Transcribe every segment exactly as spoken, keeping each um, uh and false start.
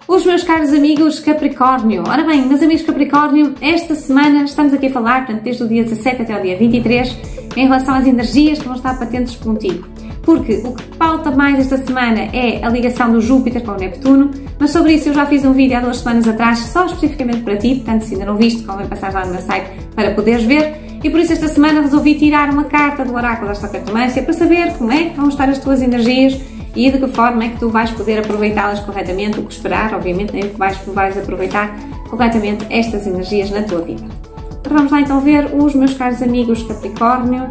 Os meus caros amigos Capricórnio. Ora bem, meus amigos Capricórnio, esta semana estamos aqui a falar, portanto, desde o dia dezassete até o dia vinte e três, em relação às energias que vão estar patentes contigo. Porque o que pauta mais esta semana é a ligação do Júpiter com o Neptuno, mas sobre isso eu já fiz um vídeo há duas semanas atrás, só especificamente para ti, portanto, se ainda não viste, convém passar lá no meu site para poderes ver. E por isso esta semana resolvi tirar uma carta do oráculo da Astrocatomancia para saber como é que vão estar as tuas energias e de que forma é que tu vais poder aproveitá-las corretamente, o que esperar, obviamente, é que vais, vais aproveitar corretamente estas energias na tua vida. Então vamos lá então ver os meus caros amigos Capricórnio.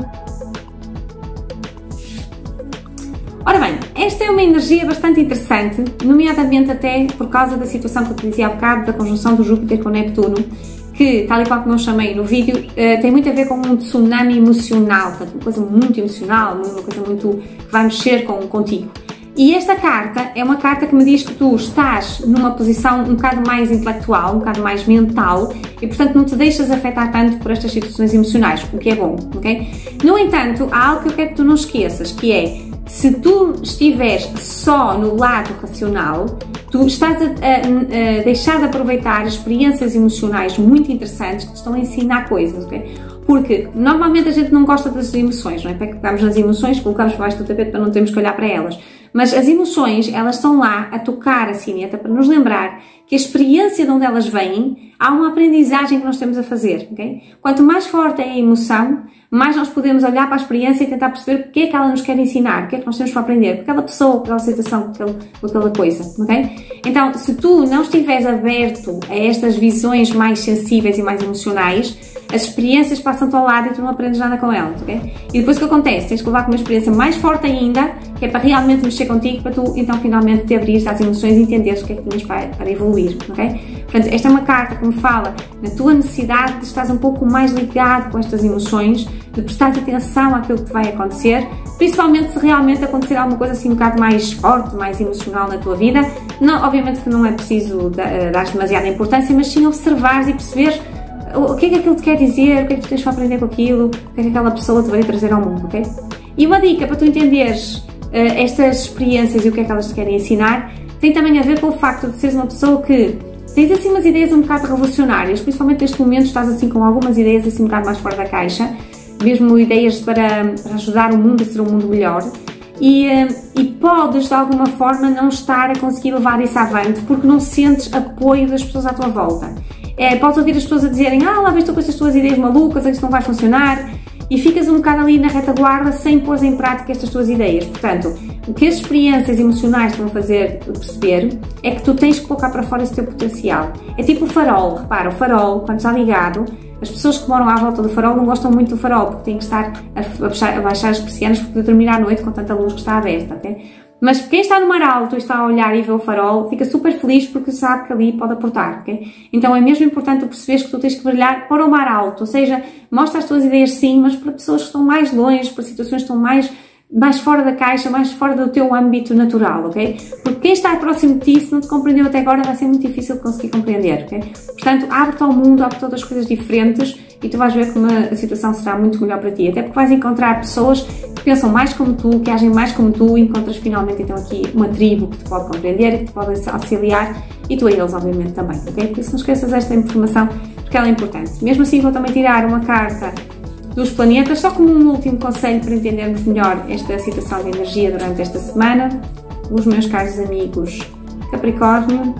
Ora bem, esta é uma energia bastante interessante, nomeadamente até por causa da situação que eu te dizia há bocado, da conjunção do Júpiter com o Neptuno, que, tal e qual como eu chamei no vídeo, tem muito a ver com um tsunami emocional, portanto, uma coisa muito emocional, uma coisa muito que vai mexer com, contigo. E esta carta é uma carta que me diz que tu estás numa posição um bocado mais intelectual, um bocado mais mental e, portanto, não te deixas afetar tanto por estas situações emocionais, o que é bom, ok? No entanto, há algo que eu quero que tu não esqueças, que é, se tu estiveres só no lado racional, tu estás a, a, a deixar de aproveitar experiências emocionais muito interessantes que te estão a ensinar coisas, ok? Porque normalmente a gente não gosta das emoções, não é? Pegamos nas emoções, colocamos debaixo do tapete para não termos que olhar para elas. Mas as emoções, elas estão lá a tocar a sineta para nos lembrar que a experiência de onde elas vêm, há uma aprendizagem que nós temos a fazer, ok? Quanto mais forte é a emoção, mais nós podemos olhar para a experiência e tentar perceber o que é que ela nos quer ensinar, o que é que nós temos para aprender, com aquela pessoa, com aquela situação, com, aquele, com aquela coisa, ok? Então, se tu não estiveres aberto a estas visões mais sensíveis e mais emocionais, as experiências passam-te ao lado e tu não aprendes nada com elas, ok? E depois o que acontece? Tens que levar com uma experiência mais forte ainda, que é para realmente mexer contigo, para tu então finalmente te abrires às emoções e entenderes o que é que tinhas para, para evoluir, ok? Portanto, esta é uma carta que me fala na tua necessidade de estar um pouco mais ligado com estas emoções, de prestar atenção àquilo que vai acontecer, principalmente se realmente acontecer alguma coisa assim um bocado mais forte, mais emocional na tua vida. Não, obviamente que não é preciso dar demasiada importância, mas sim observares e perceberes o que é que aquilo te quer dizer, o que é que tu tens para aprender com aquilo, o que é que aquela pessoa te veio trazer ao mundo, ok? E uma dica para tu entenderes uh, estas experiências e o que é que elas te querem ensinar, tem também a ver com o facto de seres uma pessoa que tens assim umas ideias um bocado revolucionárias, principalmente neste momento estás assim com algumas ideias assim um bocado mais fora da caixa, mesmo ideias para, para ajudar o mundo a ser um mundo melhor, e, uh, e podes de alguma forma não estar a conseguir levar isso avante porque não sentes apoio das pessoas à tua volta. É, podes ouvir as pessoas a dizerem, ah, lá vês tu com estas tuas ideias malucas, isto não vai funcionar, e ficas um bocado ali na retaguarda sem pôr em prática estas tuas ideias. Portanto, o que as experiências emocionais te vão fazer perceber é que tu tens que colocar para fora esse teu potencial. É tipo o farol, repara, o farol, quando está ligado, as pessoas que moram à volta do farol não gostam muito do farol, porque têm que estar a, a, baixar, a baixar as persianas porque dormir à noite com tanta luz que está aberta, ok? Mas quem está no mar alto e está a olhar e vê o farol, fica super feliz porque sabe que ali pode aportar, ok? Então é mesmo importante tu perceberes que tu tens que brilhar para o mar alto, ou seja, mostra as tuas ideias sim, mas para pessoas que estão mais longe, para situações que estão mais, mais fora da caixa, mais fora do teu âmbito natural, ok? Porque quem está próximo de ti, se não te compreendeu até agora, vai ser muito difícil de conseguir compreender, ok? Portanto, abre-te ao mundo, abre-te a outras coisas diferentes e tu vais ver como a situação será muito melhor para ti, até porque vais encontrar pessoas que pensam mais como tu, que agem mais como tu, e encontras finalmente então aqui uma tribo que te pode compreender e que te pode auxiliar, e tu a eles obviamente também, ok? Por isso não esqueças esta informação, porque ela é importante. Mesmo assim vou também tirar uma carta dos planetas, só como um último conselho para entendermos melhor esta situação de energia durante esta semana. Os meus caros amigos Capricórnio.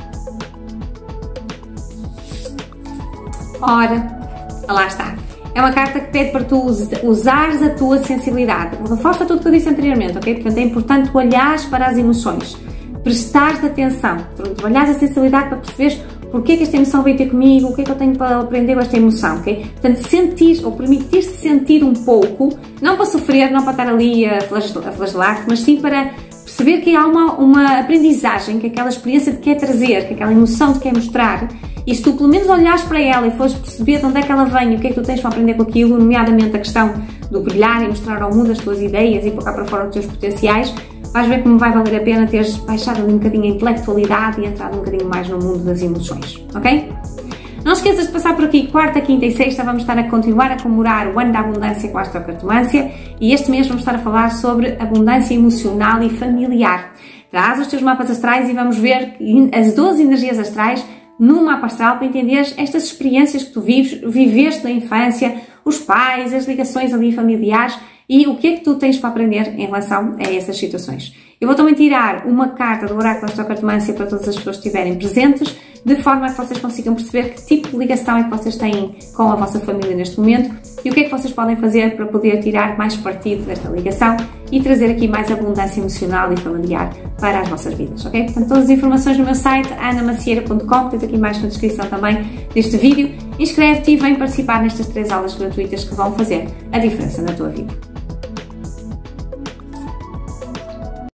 Ora, lá está. É uma carta que pede para tu usares a tua sensibilidade. Reforça tudo o que eu disse anteriormente, ok? Portanto, é importante tu olhares para as emoções, prestares atenção, trabalhares a sensibilidade para perceberes porque é que esta emoção veio ter comigo, o que é que eu tenho para aprender com esta emoção, ok? Portanto, sentir ou permitir-te sentir um pouco, não para sofrer, não para estar ali a flagelar-te, mas sim para perceber que há uma, uma aprendizagem que aquela experiência te quer trazer, que aquela emoção te quer mostrar. E se tu pelo menos olhares para ela e fores perceber de onde é que ela vem e o que é que tu tens para aprender com aquilo, nomeadamente a questão do brilhar e mostrar ao mundo as tuas ideias e colocar para fora os teus potenciais, vais ver como vai valer a pena teres baixado ali um bocadinho a intelectualidade e entrado um bocadinho mais no mundo das emoções, ok? Não esqueças de passar por aqui quarta, quinta e sexta, vamos estar a continuar a comemorar o ano da abundância com a astrocartomância e este mês vamos estar a falar sobre abundância emocional e familiar. Traz os teus mapas astrais e vamos ver as doze energias astrais no mapa astral para entenderes estas experiências que tu vives, viveste na infância, os pais, as ligações ali familiares e o que é que tu tens para aprender em relação a essas situações. Eu vou também tirar uma carta do Oráculo Astrocartomância para todas as pessoas que estiverem presentes, de forma a que vocês consigam perceber que tipo de ligação é que vocês têm com a vossa família neste momento e o que é que vocês podem fazer para poder tirar mais partido desta ligação e trazer aqui mais abundância emocional e familiar para as vossas vidas, ok? Portanto, todas as informações no meu site, ana macieira ponto com, tens aqui mais na descrição também deste vídeo. Inscreve-te e vem participar nestas três aulas gratuitas que vão fazer a diferença na tua vida.